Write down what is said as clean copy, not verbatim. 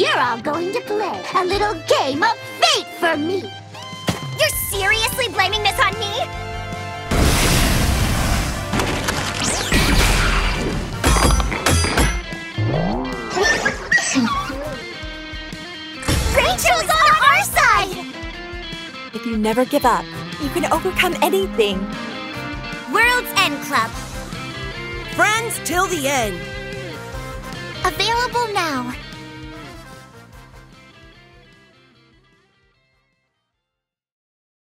You're all going to play a little game of fate for me. You're seriously blaming this on me? Rachel's on our side! If you never give up, you can overcome anything. World's End Club. Friends till the end. Available now.